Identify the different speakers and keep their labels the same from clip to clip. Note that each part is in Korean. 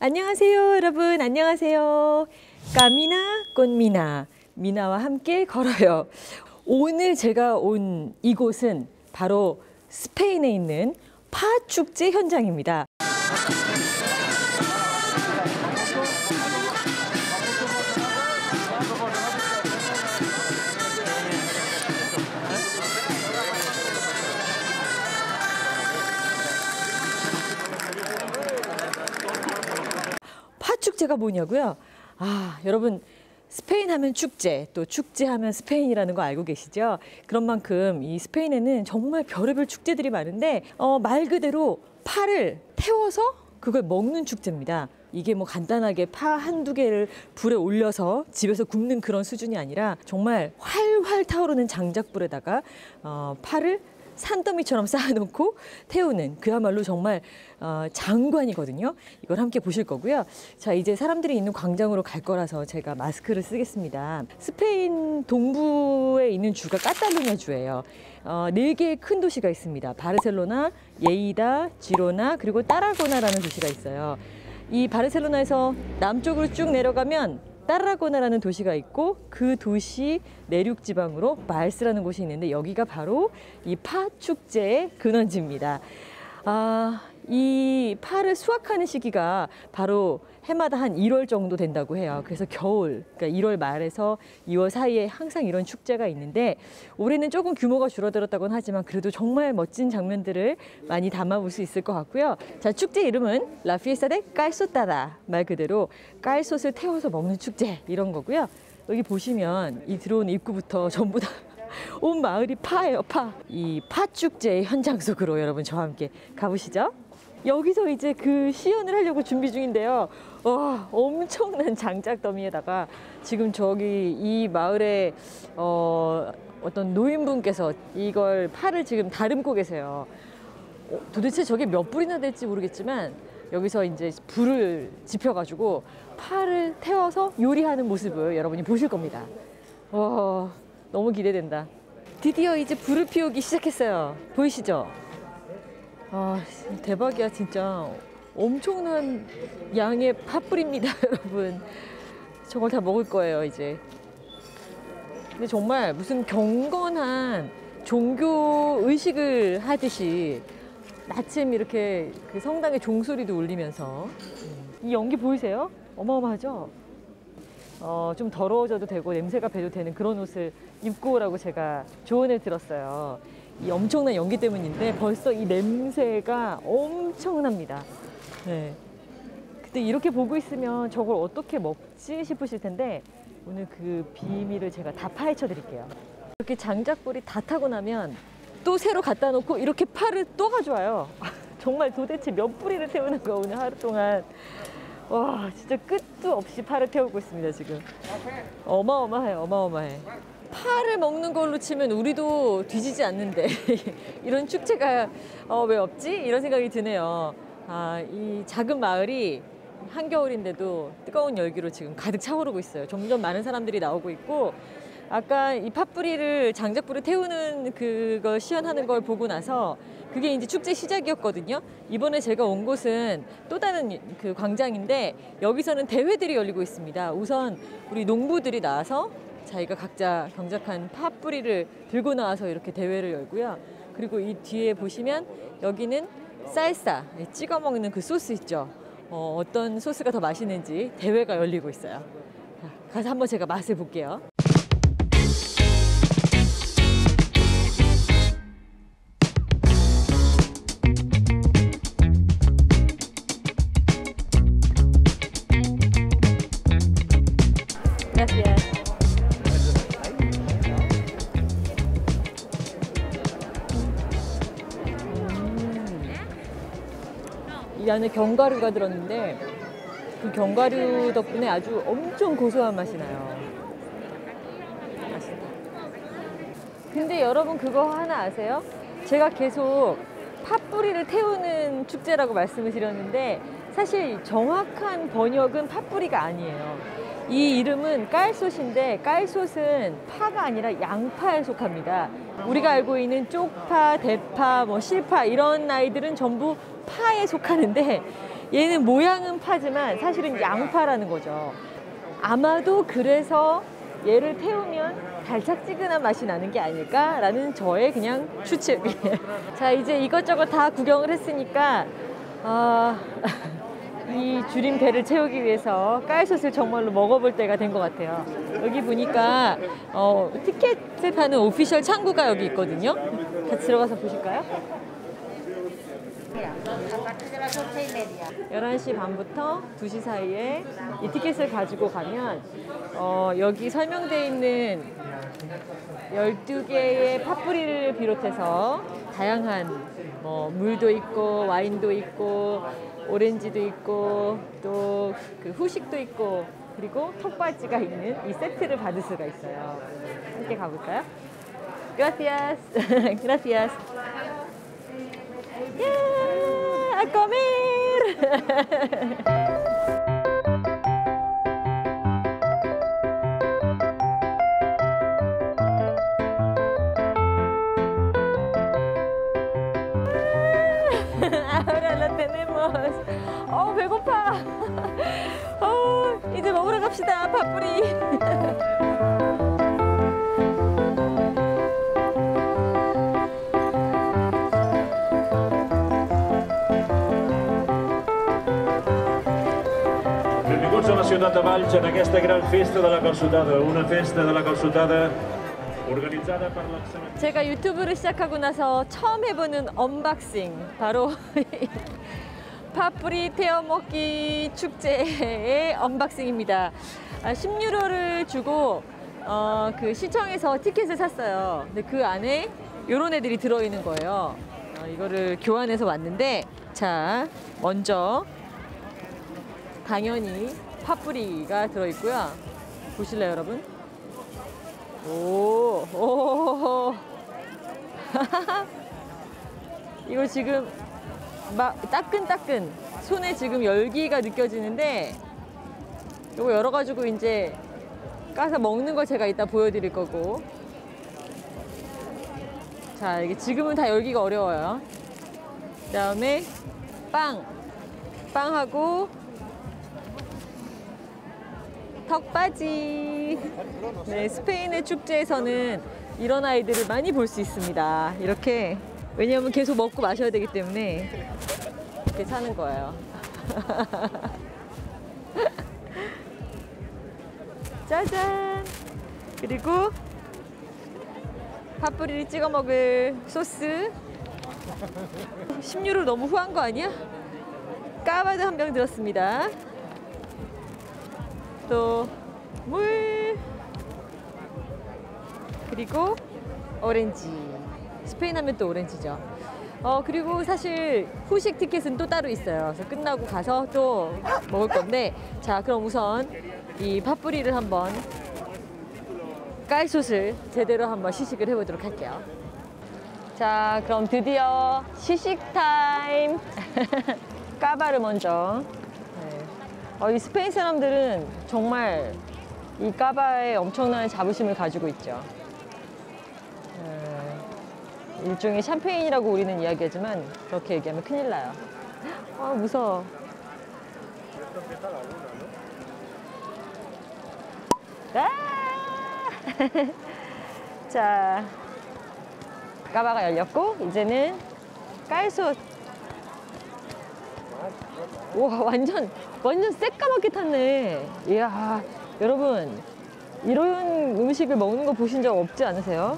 Speaker 1: 안녕하세요, 여러분. 안녕하세요. 까미나 꽃미나, 미나와 함께 걸어요. 오늘 제가 온 이곳은 바로 스페인에 있는 파 축제 현장입니다. 파 축제가 뭐냐고요? 여러분 스페인 하면 축제, 또 축제 하면 스페인이라는 거 알고 계시죠? 그런 만큼 이 스페인에는 정말 별의별 축제들이 많은데 말 그대로 파를 태워서 그걸 먹는 축제입니다. 이게 뭐 간단하게 파 한두 개를 불에 올려서 집에서 굽는 그런 수준이 아니라 정말 활활 타오르는 장작불에다가 파를 산더미처럼 쌓아놓고 태우는 그야말로 정말 장관이거든요. 이걸 함께 보실 거고요. 자, 이제 사람들이 있는 광장으로 갈 거라서 제가 마스크를 쓰겠습니다. 스페인 동부에 있는 주가 카탈루냐 주예요. 4개의 큰 도시가 있습니다. 바르셀로나, 예이다, 지로나, 그리고 타라고나라는 도시가 있어요. 이 바르셀로나에서 남쪽으로 쭉 내려가면 타라고나라는 도시가 있고 그 도시 내륙 지방으로 말스라는 곳이 있는데 여기가 바로 이 파 축제의 근원지입니다. 이 파를 수확하는 시기가 바로 해마다 한 1월 정도 된다고 해요. 그래서 겨울, 그러니까 1월 말에서 2월 사이에 항상 이런 축제가 있는데 올해는 조금 규모가 줄어들었다고는 하지만 그래도 정말 멋진 장면들을 많이 담아볼 수 있을 것 같고요. 자, 축제 이름은 라 피에스타 데 깔소타다, 말 그대로 깔솥을 태워서 먹는 축제 이런 거고요. 여기 보시면 이 들어온 입구부터 전부 다 온 마을이 파예요, 파. 이 파 축제의 현장 속으로 여러분 저와 함께 가보시죠. 여기서 이제 그 시연을 하려고 준비 중인데요. 와, 엄청난 장작 더미에다가 지금 저기 이 마을에 어떤 노인분께서 이걸 파를 지금 다듬고 계세요. 도대체 저게 몇 불이나 될지 모르겠지만 여기서 이제 불을 지펴가지고 파를 태워서 요리하는 모습을 여러분이 보실 겁니다. 와, 너무 기대된다. 드디어 이제 불을 피우기 시작했어요. 보이시죠? 대박이야 진짜. 엄청난 양의 팥불입니다 여러분. 저걸 다 먹을 거예요 이제. 근데 정말 무슨 경건한 종교 의식을 하듯이 마침 이렇게 그 성당의 종소리도 울리면서 이 연기 보이세요? 어마어마하죠? 좀 더러워져도 되고 냄새가 배도 되는 그런 옷을 입고 오라고 제가 조언을 들었어요. 이 엄청난 연기 때문인데 벌써 이 냄새가 엄청납니다. 네. 근데 이렇게 보고 있으면 저걸 어떻게 먹지 싶으실 텐데 오늘 그 비밀을 제가 다 파헤쳐 드릴게요. 이렇게 장작불이 다 타고 나면 또 새로 갖다 놓고 이렇게 파를 또 가져와요. 정말 도대체 몇 뿌리를 태우는 거 오늘 하루 동안. 와, 진짜 끝도 없이 파를 태우고 있습니다 지금. 어마어마해요, 어마어마해. 파를 먹는 걸로 치면 우리도 뒤지지 않는데 이런 축제가 왜 없지? 이런 생각이 드네요. 이 작은 마을이 한겨울인데도 뜨거운 열기로 지금 가득 차오르고 있어요. 점점 많은 사람들이 나오고 있고 아까 이 팥뿌리를 장작불을 태우는 그걸 시연하는 걸 보고 나서 그게 이제 축제 시작이었거든요. 이번에 제가 온 곳은 또 다른 그 광장인데 여기서는 대회들이 열리고 있습니다. 우선 우리 농부들이 나와서 자기가 각자 경작한 팥뿌리를 들고 나와서 이렇게 대회를 열고요. 그리고 이 뒤에 보시면 여기는 살사, 찍어 먹는 그 소스 있죠. 어떤 소스가 더 맛있는지 대회가 열리고 있어요. 가서 한번 제가 맛을 볼게요. 이 안에 견과류가 들었는데 그 견과류 덕분에 아주 엄청 고소한 맛이 나요. 맛있다. 근데 여러분 그거 하나 아세요? 제가 계속 팥뿌리를 태우는 축제라고 말씀을 드렸는데 사실 정확한 번역은 팥뿌리가 아니에요. 이 이름은 깔솥인데 깔솥은 파가 아니라 양파에 속합니다. 우리가 알고 있는 쪽파, 대파, 실파 이런 아이들은 전부 파에 속하는데 얘는 모양은 파지만 사실은 양파라는 거죠. 아마도 그래서 얘를 태우면 달짝지근한 맛이 나는 게 아닐까라는 저의 그냥 추측. 자, 이제 이것저것 다 구경을 했으니까 이 줄인 배를 채우기 위해서 까이솥을 정말로 먹어볼 때가 된 것 같아요. 여기 보니까 티켓을 파는 오피셜 창구가 여기 있거든요. 같이 들어가서 보실까요? 11시 반부터 2시 사이에 이 티켓을 가지고 가면 여기 설명되어 있는 12개의 팥뿌리를 비롯해서 다양한 물도 있고 와인도 있고 오렌지도 있고 또 그 후식도 있고 그리고 턱받이가 있는 이 세트를 받을 수가 있어요. 함께 가볼까요? Gracias. Gracias. 야, a comer. Ahora lo tenemos. 배고파. 이제 먹으러 갑시다, 팥뿌리.
Speaker 2: Benvinguts a la ciutat de Valls en aquesta gran festa de la calçotada, una festa de la calçotada organitzada per l'excel·lent.
Speaker 1: 제가 유튜브를 시작하고 나서 처음 해보는 언박싱, 바로 팥뿌리 태워먹기 축제의 언박싱입니다. 10유로를 주고 그 시청에서 티켓을 샀어요. 근데 그 안에 이런 애들이 들어있는 거예요. 이거를 교환해서 왔는데, 자, 먼저 당연히 팥뿌리가 들어있고요. 보실래요, 여러분? 오. 이거 지금 막 따끈따끈 손에 지금 열기가 느껴지는데 이거 열어가지고 이제 까서 먹는 걸 제가 이따 보여드릴 거고. 자, 이게 지금은 다 열기가 어려워요. 그 다음에 빵하고 턱받이. 네, 스페인의 축제에서는 이런 아이들을 많이 볼 수 있습니다. 이렇게, 왜냐하면 계속 먹고 마셔야 되기 때문에 이렇게 사는 거예요. 짜잔! 그리고 팥뿌리를 찍어 먹을 소스. 10유로 너무 후한 거 아니야? 까바도 한 병 들었습니다. 또 물, 그리고 오렌지. 스페인 하면 또 오렌지죠. 그리고 사실 후식 티켓은 또 따로 있어요. 그래서 끝나고 가서 또 먹을 건데, 자, 그럼 우선 이 팥뿌리를 한번 까이솥을 제대로 한번 시식을 해보도록 할게요. 자, 그럼 드디어 시식 타임. 까바를 먼저. 이 스페인 사람들은 정말 이 까바에 엄청난 자부심을 가지고 있죠. 일종의 샴페인이라고 우리는 이야기하지만 그렇게 얘기하면 큰일 나요. 무서워. 자, 까바가 열렸고 이제는 까이솥. 와, 완전 새까맣게 탔네. 이야, 여러분, 이런 음식을 먹는 거 보신 적 없지 않으세요?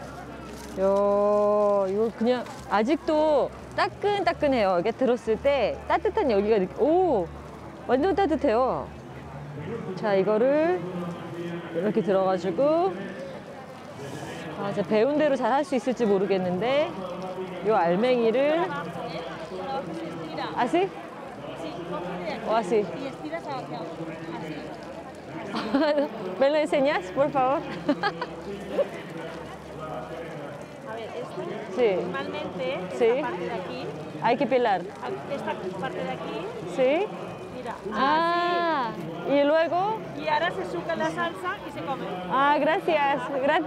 Speaker 1: 이거 그냥 아직도 따끈따끈해요. 이게 들었을 때 따뜻한 열기가 완전 따뜻해요. 자, 이거를 이렇게 들어가지고, 제가 배운 대로 잘 할 수 있을지 모르겠는데, 이 알맹이를 아시? así.
Speaker 3: Y estiras hacia así.
Speaker 1: ¿Me lo enseñas, por favor?
Speaker 3: A ver, esto
Speaker 1: Sí.
Speaker 3: normalmente
Speaker 1: Sí.
Speaker 3: esta parte de aquí,
Speaker 1: Hay que pelar.
Speaker 3: esta parte de aquí,
Speaker 1: ¿Sí?
Speaker 3: mira,
Speaker 1: Y luego.
Speaker 3: así. Y ahora se suca la salsa y se come.
Speaker 1: Gracias.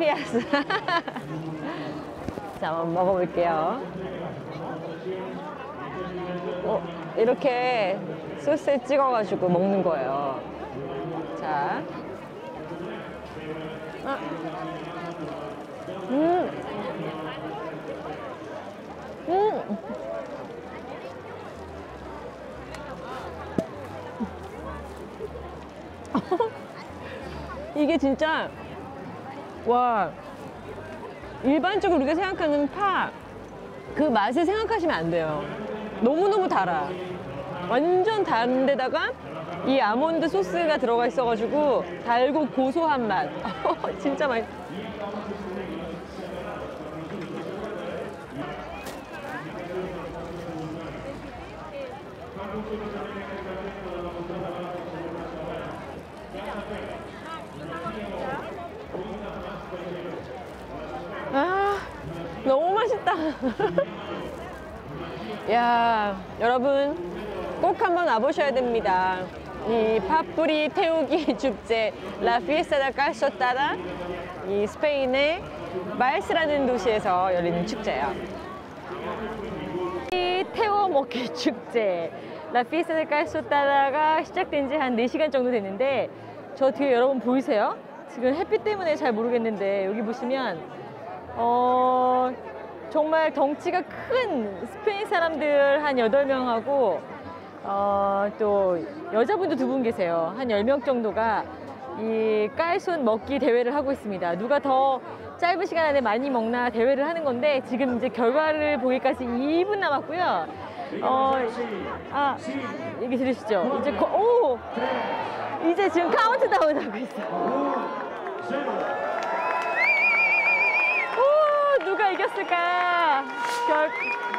Speaker 1: 자, 한번 먹어볼게요. 이렇게 소스에 찍어가지고 먹는 거예요. 자. 아. 이게 진짜 와 일반적으로 우리가 생각하는 파 그 맛을 생각하시면 안 돼요. 너무너무 달아. 완전 다른 데다가 이 아몬드 소스가 들어가 있어가지고 달고 고소한 맛. 진짜 맛있. 아, 너무 맛있다. 야, 여러분 꼭 한번 와보셔야 됩니다. 이 팥뿌리 태우기 축제 라 피에스타 델 깔소타다, 이 스페인의 말스라는 도시에서 열리는 축제예요. 이 태워 먹기 축제 라 피에스타 델 깔소타다가 시작된 지 한 4시간 정도 됐는데 저 뒤에 여러분 보이세요? 지금 햇빛 때문에 잘 모르겠는데 여기 보시면 정말 덩치가 큰 스페인 사람들 한 8명하고 또 여자분도 2분 계세요. 한 10명 정도가 이 깔손 먹기 대회를 하고 있습니다. 누가 더 짧은 시간 안에 많이 먹나 대회를 하는 건데 지금 이제 결과를 보기까지 2분 남았고요. 얘기 들으시죠? 이제 이제 지금 카운트다운 하고 있어요. 누가 이겼을까?